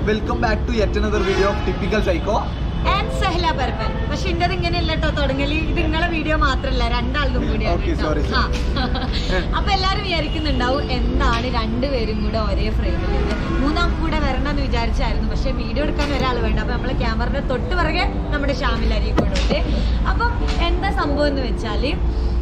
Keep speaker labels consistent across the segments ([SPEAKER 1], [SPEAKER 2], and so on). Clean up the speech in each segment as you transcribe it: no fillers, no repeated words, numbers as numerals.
[SPEAKER 1] welcome back to yet another video of Typical Psycho
[SPEAKER 2] and Sahla Parpan. പക്ഷെ ഇന്റത് ഇങ്ങനെയല്ലട്ടോ തുടങ്ങല്, ഇത് നിങ്ങളെ വീഡിയോ മാത്രല്ല രണ്ടാളും കൂടിയാണ്. അപ്പൊ എല്ലാരും വിചാരിക്കുന്നുണ്ടാവും എന്താണ് രണ്ടുപേരും കൂടെ ഒരേ ഫ്രെയിമിൽ, മൂന്നാം കൂടെ വരണമെന്ന് വിചാരിച്ചായിരുന്നു. പക്ഷെ വീഡിയോ എടുക്കാൻ ഒരാൾ വേണ്ട. അപ്പൊ നമ്മളെ ക്യാമറയുടെ തൊട്ട് പിറകെ നമ്മുടെ ഷാമിൽ അരീക്കോടുണ്ട്. അപ്പം എന്താ സംഭവം എന്ന് വെച്ചാല്,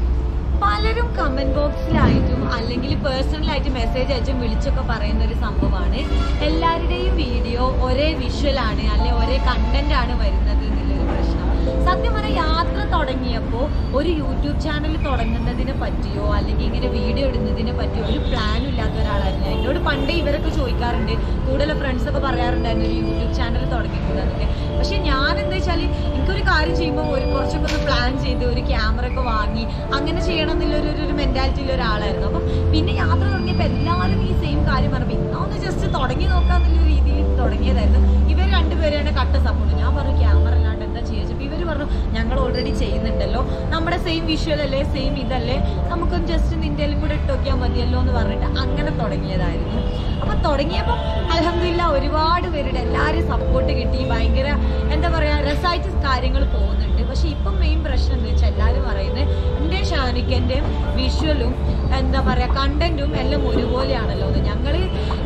[SPEAKER 2] പലരും കമന്റ് ബോക്സിലായിട്ടും അല്ലെങ്കിൽ പേഴ്സണലായിട്ട് മെസ്സേജ് അയച്ചും വിളിച്ചൊക്കെ പറയുന്ന ഒരു സംഭവമാണ്, എല്ലാവരുടെയും വീഡിയോ ഒരേ വിഷ്വലാണ് അല്ലെങ്കിൽ ഒരേ കണ്ടന്റ് ആണ് വരുന്നത് എന്നുള്ളൊരു പ്രശ്നം. സത്യം പറഞ്ഞാൽ യാത്ര തുടങ്ങിയപ്പോൾ ഒരു യൂട്യൂബ് ചാനൽ തുടങ്ങുന്നതിനെ പറ്റിയോ അല്ലെങ്കിൽ ഇങ്ങനെ വീഡിയോ ഇടുന്നതിനെ പറ്റിയോ ഒരു പ്ലാനും ഇല്ലാത്ത ഒരാളായിരുന്നു. എന്നോട് പണ്ടേ ഇവരൊക്കെ ചോദിക്കാറുണ്ട്, കൂടുതൽ ഫ്രണ്ട്സൊക്കെ പറയാറുണ്ടായിരുന്നു ഒരു യൂട്യൂബ് ചാനൽ തുടങ്ങിയിട്ടുള്ളതൊക്കെ. പക്ഷെ ഞാൻ എന്താ വെച്ചാൽ എനിക്കൊരു കാര്യം ചെയ്യുമ്പോൾ കുറച്ചൊക്കെ ഒന്ന് പ്ലാൻ ചെയ്ത് ഒരു ക്യാമറ ഒക്കെ വാങ്ങി അങ്ങനെ ചെയ്യണം എന്നുള്ളൊരു മെന്റാലിറ്റിയിലുള്ള ഒരാളായിരുന്നു. അപ്പം പിന്നെ യാത്ര തുടങ്ങിയപ്പോൾ എല്ലാവരും ഈ സെയിം കാര്യം പറഞ്ഞു, പിന്നെ ഒന്ന് ജസ്റ്റ് തുടങ്ങി നോക്കാന്നുള്ള രീതിയിൽ തുടങ്ങിയതായിരുന്നു. ഇവർ രണ്ടുപേരെയാണ് കട്ട സപ്പോർട്ട്. ഞാൻ പറഞ്ഞു ക്യാമറ അല്ലാണ്ട് എന്താ ചെയ്യുക. ഇവർ പറഞ്ഞു ഞങ്ങൾ ഓൾറെഡി ചെയ്യുന്നുണ്ടല്ലോ, നമ്മുടെ സെയിം വിഷ്വൽ അല്ലേ, സെയിം ഇതല്ലേ, നമുക്കൊന്ന് ജസ്റ്റ് നിന്റെയിലും കൂടെ ഇട്ട് നോക്കിയാൽ മതിയല്ലോ എന്ന് പറഞ്ഞിട്ട് അങ്ങനെ തുടങ്ങിയതായിരുന്നു. അപ്പൊ തുടങ്ങിയപ്പോൾ അൽഹംദുലില്ലാ ഒരുപാട് പേരുടെ എല്ലാവരും സപ്പോർട്ട് കിട്ടി. ഭയങ്കര എന്താ പറയാ രസമായിട്ട് കാര്യങ്ങൾ പോകുന്നുണ്ട്. പക്ഷെ ഇപ്പം മെയിൻ പ്രശ്നം എന്താ വെച്ചാൽ എല്ലാവരും പറയുന്നത് എൻ്റെ ഷാനിക്കൻ്റെയും വിഷ്വലും എന്താ പറയാ കണ്ടന്റും എല്ലാം ഒരുപോലെയാണല്ലോ എന്ന്. ഞങ്ങള്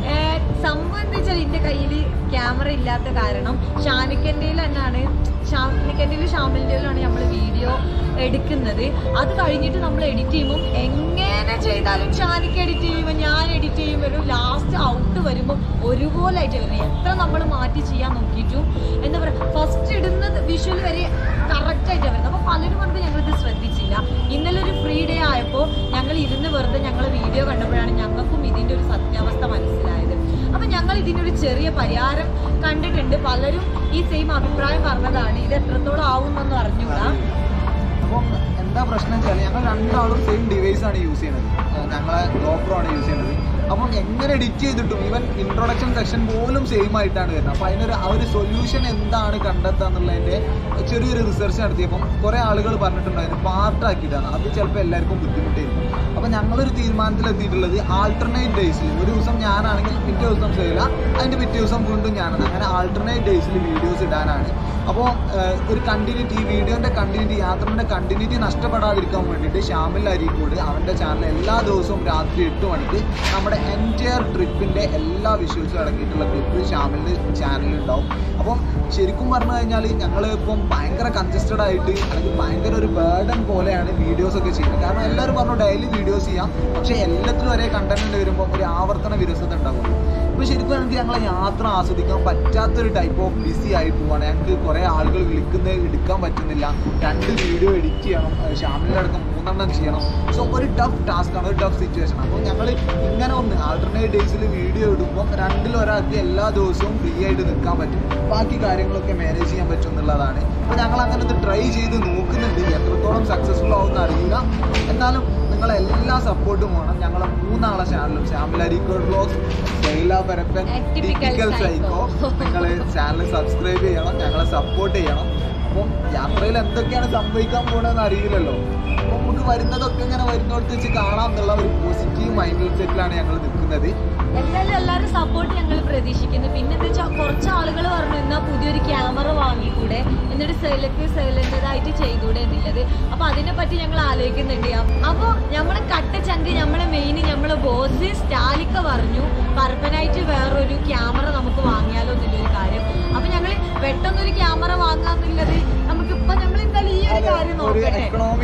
[SPEAKER 2] സംഭവം എന്താ വെച്ചാൽ എൻ്റെ കയ്യിൽ ക്യാമറ ഇല്ലാത്ത കാരണം ഷാനിക്കൻ്റെയിൽ തന്നെയാണ്, ഷാനിക്കൻ്റെയിലും ഷാമിലിൻ്റെയിലാണ് നമ്മൾ വീഡിയോ എടുക്കുന്നത്. അത് കഴിഞ്ഞിട്ട് നമ്മൾ എഡിറ്റ് ചെയ്യുമ്പോൾ എങ്ങനെ ചെയ്താലും ഷാനിക്ക് എഡിറ്റ് ചെയ്യുമ്പോൾ ഞാൻ എഡിറ്റ് ചെയ്യുമ്പോൾ ഒരു ലാസ്റ്റ് ഔട്ട് വരുമ്പോൾ ഒരുപോലെ ആയിട്ട് വരുന്നത്. എത്ര നമ്മൾ മാറ്റി ചെയ്യാൻ നോക്കിയിട്ടും എന്താ പറയുക ഫസ്റ്റ് ഇടുന്നത് വിഷ്വൽ വരെ കറക്റ്റായിട്ടാണ് വരുന്നത്. അപ്പോൾ പലരും പറഞ്ഞപ്പോൾ ഞങ്ങളിത് ശ്രദ്ധിച്ചില്ല. ഇന്നലെ ഒരു ഫ്രീ ഡേ ആയപ്പോൾ ഞങ്ങൾ ഇരുന്ന് വെറുതെ ഞങ്ങൾ വീഡിയോ കണ്ടപ്പോഴാണ് ഞങ്ങൾക്കും ഇതിൻ്റെ ഒരു സത്യാവസ്ഥ മനസ്സിലായത്. അപ്പം ഞങ്ങൾ ഇതിനൊരു ചെറിയ പരിഹാരം കണ്ടിട്ടുണ്ട്. പലരും ഈ സെയിം അഭിപ്രായം പറഞ്ഞതാണ്. ഇത് എത്രത്തോളം ആവുമെന്നൊന്നും അറിഞ്ഞൂടാ.
[SPEAKER 1] അപ്പം എന്താ പ്രശ്നം വെച്ചാൽ ഞങ്ങൾ രണ്ടാളും സെയിം ഡിവൈസ് ആണ് യൂസ് ചെയ്യുന്നത്. ഞങ്ങളെ GoPro ആണ് യൂസ് ചെയ്യുന്നത്. അപ്പം എങ്ങനെ എഡിറ്റ് ചെയ്തിട്ടും ഈവൻ ഇൻട്രൊഡക്ഷൻ സെക്ഷൻ പോലും സെയിം ആയിട്ടാണ് വരുന്നത്. അപ്പോൾ അതിനൊരു ആ ഒരു സൊല്യൂഷൻ എന്താണ് കണ്ടെത്തുക എന്നുള്ളതിൻ്റെ ചെറിയൊരു റിസർച്ച് നടത്തിയപ്പം കുറേ ആളുകൾ പറഞ്ഞിട്ടുണ്ടായിരുന്നു പാർട്ടാക്കിയിട്ടാണ്. അത് ചിലപ്പോൾ എല്ലാവർക്കും ബുദ്ധിമുട്ടായിരിക്കും. അപ്പോൾ ഞങ്ങളൊരു തീരുമാനത്തിലെത്തിയിട്ടുള്ളത് ആൾട്ടർനേറ്റ് ഡേയ്സിൽ, ഒരു ദിവസം ഞാനാണെങ്കിൽ പിറ്റേ ദിവസം ചെയ്യില്ല, അതിൻ്റെ പിറ്റേ ദിവസം വീണ്ടും ഞാനാണ്, അങ്ങനെ ആൾട്ടർനേറ്റ് ഡേയ്സിൽ വീഡിയോസ് ഇടാനാണ്. അപ്പോൾ ഒരു കണ്ടിന്യൂറ്റി, ഈ വീഡിയോൻ്റെ കണ്ടിന്യൂറ്റി, യാത്രയുടെ കണ്ടിന്യൂറ്റി നഷ്ടപ്പെടാതിരിക്കാൻ വേണ്ടിയിട്ട് ഷാമിൽ അരീക്കോട് അവൻ്റെ ചാനൽ എല്ലാ ദിവസവും രാത്രി 8 മണിക്ക് നമ്മുടെ എൻറ്റയർ ട്രിപ്പിൻ്റെ എല്ലാ വിഷ്വൽസും അടങ്ങിയിട്ടുള്ള ക്ലിപ്പ് ഷാമിലിൻ്റെ ചാനലിലുണ്ടാവും. അപ്പം ശരിക്കും പറഞ്ഞു കഴിഞ്ഞാൽ ഞങ്ങൾ ഇപ്പം ഭയങ്കര കൺജസ്റ്റഡ് ആയിട്ട് അല്ലെങ്കിൽ ഭയങ്കര ഒരു ബേർഡൻ പോലെയാണ് വീഡിയോസൊക്കെ ചെയ്യുന്നത്. കാരണം എല്ലാവരും പറഞ്ഞു ഡെയിലി വീഡിയോസ് ചെയ്യാം, പക്ഷേ എല്ലാത്തിലും ഒരേ കണ്ടന്റ് വരുമ്പോൾ ഒരു ആവർത്തന വിരസത ഉണ്ടാകും. ഇപ്പോൾ ശരിക്കും ഞങ്ങൾക്ക് ഞങ്ങളെ യാത്ര ആസ്വദിക്കാൻ പറ്റാത്തൊരു ടൈപ്പ് ഓഫ് ബിസി ആയി പോവാണ്. ഞങ്ങൾക്ക് കുറേ ആളുകൾ വിളിക്കുന്നത് എടുക്കാൻ പറ്റുന്നില്ല. 2 വീഡിയോ എഡിറ്റ് ചെയ്യണം, ഷാമിലടക്കം 3 ചെയ്യണം. സോ ഒരു ടഫ് ടാസ്ക്കാണ്, ഒരു ടഫ് സിറ്റുവേഷൻ. അപ്പോൾ ഞങ്ങൾ ഇങ്ങനെ ഒന്ന് ആൾട്ടർനേറ്റ് ഡേയ്സിൽ വീഡിയോ ഇടുമ്പോൾ 2-ൽ ഒരാൾക്ക് എല്ലാ ദിവസവും ഫ്രീ ആയിട്ട് നിൽക്കാൻ പറ്റും, ബാക്കി കാര്യങ്ങളൊക്കെ മാനേജ് ചെയ്യാൻ പറ്റും എന്നുള്ളതാണ്. അപ്പോൾ ഞങ്ങൾ അങ്ങനെ ഒന്ന് ട്രൈ ചെയ്ത് നോക്കുന്നുണ്ട്. എത്രത്തോളം സക്സസ്ഫുൾ ആവുമെന്ന് അറിയില്ല. എന്നാലും നിങ്ങളെല്ലാ സപ്പോർട്ടും വേണം. ഞങ്ങളെ 3 ആളെ ചാനലും Shamil Areekode vlogs, Saila Parappan, typical psycho, നിങ്ങൾ ചാനൽ സബ്സ്ക്രൈബ് ചെയ്യണം, ഞങ്ങളെ സപ്പോർട്ട് ചെയ്യണം. അപ്പം യാത്രയിൽ എന്തൊക്കെയാണ് സംഭവിക്കാൻ പോകുന്നതെന്ന് അറിയില്ലല്ലോ. അപ്പം നമുക്ക് വരുന്നതൊക്കെ ഇങ്ങനെ വരുന്നിടത്ത് വെച്ച് കാണാം എന്നുള്ള ഒരു പോസിറ്റീവ് മൈൻഡ് സെറ്റിലാണ് ഞങ്ങൾ നിൽക്കുന്നത്.
[SPEAKER 2] എന്തായാലും എല്ലാവരും സപ്പോർട്ട് ഞങ്ങൾ പ്രതീക്ഷിക്കുന്നു. പിന്നെ എന്താ വെച്ചാൽ കുറച്ച് ആളുകൾ പറഞ്ഞു എന്നാൽ പുതിയൊരു ക്യാമറ വാങ്ങിക്കൂടെ, എന്നിട്ട് സെയിലൻ്റെതായിട്ട് ചെയ്തൂടെ എന്നുള്ളത്. അപ്പൊ അതിനെ പറ്റി ഞങ്ങൾ ആലോചിക്കുന്നുണ്ട്. അപ്പോൾ നമ്മളെ കട്ട ചങ്ക് നമ്മളെ മെയിൻ നമ്മളെ ബോസ് സ്റ്റാലിക്ക പറഞ്ഞു പരപ്പനായിട്ട് വേറൊരു ക്യാമറ നമുക്ക് വാങ്ങിയാലോ എന്നുള്ളൊരു കാര്യം. അപ്പൊ ഞങ്ങൾ പെട്ടെന്നൊരു ക്യാമറ വാങ്ങാന്നുള്ളത് നമുക്കിപ്പൊ നമ്മൾ എന്തായാലും ഈ ഒരു കാര്യം നോക്കട്ടെ,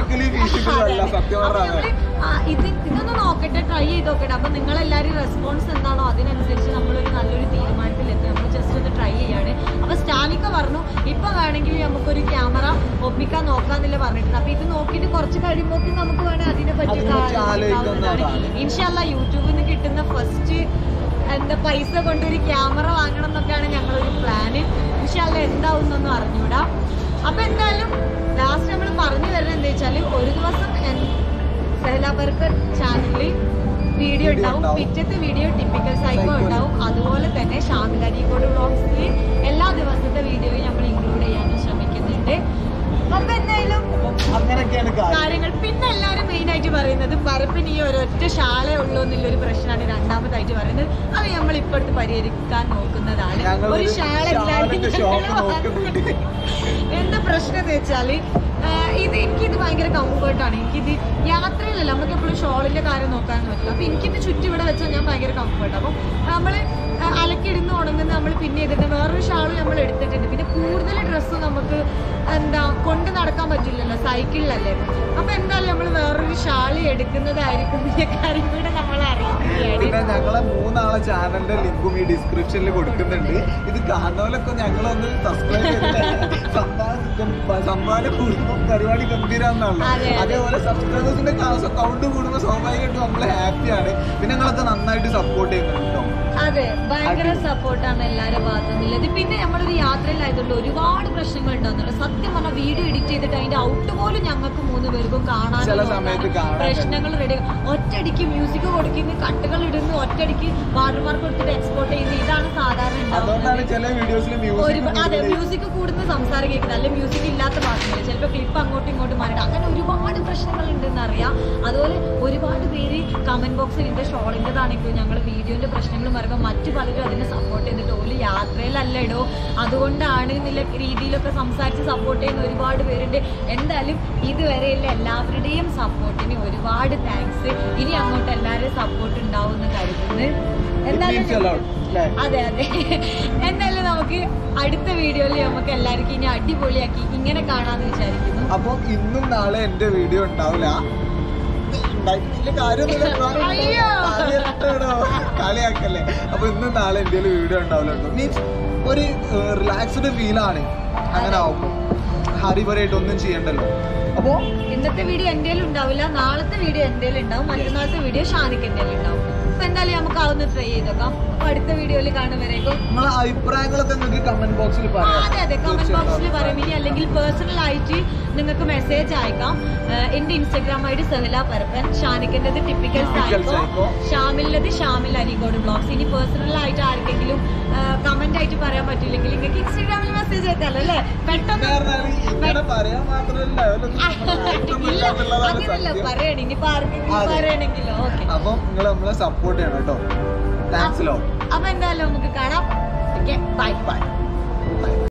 [SPEAKER 2] ഇതൊന്ന് നോക്കട്ടെ, ട്രൈ ചെയ്ത് നോക്കട്ടെ. അപ്പൊ നിങ്ങളെല്ലാവരും റെസ്പോൺസ് എന്താണോ അതിനനുസരിച്ച് നമ്മളൊരു നല്ലൊരു തീരുമാനത്തിലെത്തി നമ്മൾ ജസ്റ്റ് ഒന്ന് ട്രൈ ചെയ്യാണ്. അപ്പൊ സ്റ്റാലിക്ക പറഞ്ഞു ഇപ്പൊ വേണമെങ്കിൽ നമുക്കൊരു ക്യാമറ ഒപ്പിക്കാൻ നോക്കാന്നില്ല പറഞ്ഞിട്ടുണ്ട്. അപ്പൊ ഇത് നോക്കിയിട്ട് കുറച്ച് കഴിയുമ്പോൾ നമുക്ക് വേണേൽ അതിനെ പറ്റി ഇൻഷാ അല്ലാഹ് യൂട്യൂബിൽ നിന്ന് കിട്ടുന്ന ഫസ്റ്റ് എന്താ പൈസ കൊണ്ടൊരു ക്യാമറ വാങ്ങണം എന്നൊക്കെയാണ് ഞങ്ങളൊരു പ്ലാന്. ഇൻഷാ അല്ലാഹ് എന്താവുന്നൊന്നും അറിഞ്ഞൂടാ. അപ്പൊ എന്തായാലും ലാസ്റ്റ് നമ്മൾ പറഞ്ഞു വരുന്നത് എന്താ വെച്ചാല് ഒരു ദിവസം സഹല പർക്കർ ചാനലിൽ വീഡിയോ ഉണ്ടാവും, പിറ്റത്തെ വീഡിയോ ടിപ്പിക്കൽ സൈക്കോ ഉണ്ടാവും. അതുപോലെ തന്നെ ഷാമിൽ അരീക്കോട് വ്ലോഗ്സിൽ എല്ലാ ദിവസത്തെ വീഡിയോയും നമ്മൾ ഇൻക്ലൂഡ് ചെയ്യാൻ ശ്രമിക്കുന്നുണ്ട്. അപ്പൊ എന്തായാലും കാര്യങ്ങൾ. പിന്നെ എല്ലാവരും മെയിൻ ആയിട്ട് പറയുന്നത് പരപ്പിന് ഈ ഒരൊറ്റ ശാലേ ഉള്ളൂ എന്നുള്ളൊരു പ്രശ്നമാണ് രണ്ടാമതായിട്ട് പറയുന്നത്. അത് നമ്മൾ ഇപ്പോഴത്തെ പരിഹരിക്കാൻ നോക്കുന്നതാണ്. ഒരു ഷാളിന്റെ
[SPEAKER 1] ഷോപ്പ് നോക്കുന്നുണ്ട്.
[SPEAKER 2] എന്താ പ്രശ്നം എന്ന് വെച്ചാല് എനിക്കിത് ഭയങ്കര കംഫർട്ടാണ്. എനിക്കിത് യാത്രയിലല്ല, നമുക്ക് എപ്പോഴും ഷോളിന്റെ കാര്യം നോക്കാനൊന്നും പറ്റില്ല. അപ്പൊ എനിക്കിത് ചുറ്റും ഇവിടെ വെച്ചാൽ ഞാൻ ഭയങ്കര കംഫർട്ട്. അപ്പം നമ്മള് അലക്കിടുന്ന് ഉണങ്ങുന്ന നമ്മൾ പിന്നെ ഇതിന്റെ വേറൊരു ഷാള് നമ്മൾ എടുത്തിട്ടുണ്ട്. പിന്നെ കൂടുതൽ ഡ്രസ്സ് നമുക്ക് കൊണ്ട് നടക്കാൻ പറ്റില്ലല്ലോ, സൈക്കിളിലല്ലേ. അപ്പൊ എന്തായാലും നമ്മൾ വേറൊരു ഷാളി എടുക്കുന്നതായിരിക്കും കാര്യം കൂടെ നമ്മൾ അറിയുകയാണ്.
[SPEAKER 1] പിന്നെ ഞങ്ങളെ 3 ആളെ ചാനലിന്റെ ലിങ്കും ഈ ഡിസ്ക്രിപ്ഷനിൽ കൊടുക്കുന്നുണ്ട്. ഇത് കാണുന്നവരൊക്കെ ഞങ്ങളൊന്ന് സബ്സ്ക്രൈബ് ചെയ്ത് സംഭാവന കൂടുമ്പോൾ പരിപാടി ഗംഭീരാന്നാണല്ലോ. അതേപോലെ സബ്സ്ക്രൈബേഴ്സിന്റെ കൗണ്ട് കൂടുമ്പോൾ സ്വാഭാവികമായിട്ടും നമ്മള് ഹാപ്പിയാണ്. പിന്നെ ഞങ്ങളൊക്കെ നന്നായിട്ട് സപ്പോർട്ട് ചെയ്യുന്നുണ്ടോ?
[SPEAKER 2] അതെ, ഭയങ്കര സപ്പോർട്ടാണ് എല്ലാവരുടെ ഭാഗത്തുനിന്നുള്ളത്. പിന്നെ നമ്മളൊരു യാത്രയിലായതുകൊണ്ട് ഒരുപാട് പ്രശ്നങ്ങൾ ഉണ്ടാകുന്നുണ്ട്. സത്യം പറഞ്ഞാൽ വീഡിയോ എഡിറ്റ് ചെയ്തിട്ട് അതിന്റെ ഔട്ട് പോലും ഞങ്ങൾക്ക് 3 പേർക്കും കാണാൻ പ്രശ്നങ്ങൾ റെഡി. ഒറ്റയടിക്ക് മ്യൂസിക് കൊടുക്കുന്നു, കട്ടുകൾ ഇടുന്നു, ഒറ്റയടിക്ക് വാട്ടർമാർക്ക് കൊടുത്തിട്ട് എക്സ്പോർട്ട് ചെയ്യുന്നു. ഇതാണ് സാധാരണ ഉണ്ടാവുന്നത്. അതെ, മ്യൂസിക് കൂടുന്ന സംസാരം കേൾക്കുന്നത്, അല്ലെങ്കിൽ മ്യൂസിക് ഇല്ലാത്ത പാട്ടുകൾ, ചിലപ്പോൾ ക്ലിപ്പ് അങ്ങോട്ടും ഇങ്ങോട്ടും മാറിയിട്ട് അങ്ങനെ ഒരുപാട് പ്രശ്നങ്ങൾ ഉണ്ടെന്ന് അറിയാം. അതുപോലെ ഒരുപാട് പേര് കമന്റ് ബോക്സിൽ ഇതിന്റെ ഷോളിൻ്റെതാണെങ്കിലും ഞങ്ങൾ വീഡിയോന്റെ പ്രശ്നങ്ങൾ പറയുമ്പോൾ മറ്റു പലരും അതിനെ സപ്പോർട്ട് ചെയ്തിട്ട് ഓല് യാത്രയിലല്ല ഇടോ അതുകൊണ്ടാണ് എന്നുള്ള രീതിയിലൊക്കെ സംസാരിച്ച് സപ്പോർട്ട് ചെയ്യുന്ന ഒരുപാട് പേരുണ്ട്. എന്തായാലും ഇതുവരെയുള്ള എല്ലാവരുടെയും സപ്പോർട്ടിന് ഒരുപാട് താങ്ക്സ്. ഇനി അങ്ങോട്ട് എല്ലാവരുടെയും സപ്പോർട്ട് ഉണ്ടാവും എന്ന് കരുതുന്നു. അതെ അതെ, എന്തായാലും നമുക്ക് അടുത്ത വീഡിയോയിൽ നമുക്ക് എല്ലാവർക്കും ഇനി അടിപൊളിയാക്കി ഇങ്ങനെ കാണാന്ന് വിചാരിക്കുന്നു.
[SPEAKER 1] അപ്പൊ ഇന്നും നാളെ എന്റെ വീഡിയോ ഉണ്ടാവില്ല, കളിയാക്കല്ലേ. അപ്പൊ ഇന്നും നാളെ എന്റെ വീഡിയോ ഉണ്ടാവില്ല. മീൻസ് ഒരു റിലാക്സ്ഡ് ഫീലാണ് അങ്ങനെ ആവുമ്പോ. ഹരിപരായിട്ട് ഒന്നും ചെയ്യണ്ടല്ലോ. അപ്പൊ
[SPEAKER 2] ഇന്നത്തെ വീഡിയോ എന്റെ ഉണ്ടാവില്ല, നാളത്തെ വീഡിയോ എന്റെ ഉണ്ടാവും, മറ്റന്നാളത്തെ വീഡിയോ ഷാനിക്ക് എന്റെ ഉണ്ടാവും. അപ്പൊ എന്തായാലും നമുക്ക് അതൊന്ന് ട്രൈ ചെയ്തോക്കാം. അടുത്ത വീഡിയോയിൽ കാണുമ്പോഴേക്കും
[SPEAKER 1] നിങ്ങളെ അഭിപ്രായങ്ങളൊക്കെ നിങ്ങൾക്ക് കമന്റ് ബോക്സിൽ പറയാം.
[SPEAKER 2] അതെ അതെ, കമന്റ് ബോക്സിൽ പറയാം. ഇനി അല്ലെങ്കിൽ പേഴ്സണൽ ആയിട്ട് നിങ്ങൾക്ക് മെസ്സേജ് അയക്കാം. എന്റെ ഇൻസ്റ്റാഗ്രാം ഐഡി സഹല പരപ്പൻ, ഷാനിക്കിന്റേത് ടിപ്പിക്കൽ സൈക്കോ, ഷാമിലിന്റേത് ഷാമിൽ അരീക്കോട് ബ്ലോഗ്സ്. ഇനി പേഴ്സണൽ ആയിട്ട് ആർക്കെങ്കിലും കമന്റ് ആയിട്ട് പറയാൻ പറ്റില്ലെങ്കിൽ നിങ്ങൾക്ക് ഇൻസ്റ്റാഗ്രാമിൽ മെസ്സേജ് അയക്കാമല്ലോ അല്ലേ? പെട്ടെന്ന് അങ്ങനെയല്ല പറയണ, ഇനിയിപ്പോ ആർക്കെങ്കിലും പറയണെങ്കിലോ. ഓക്കെ,
[SPEAKER 1] അപ്പൊ നിങ്ങൾ നമ്മളെ സപ്പോർട്ട് ചെയ്യണം കേട്ടോ. താങ്ക്സ് ലോ.
[SPEAKER 2] അപ്പൊ എന്തായാലും നമുക്ക് കാണാം. Bye by.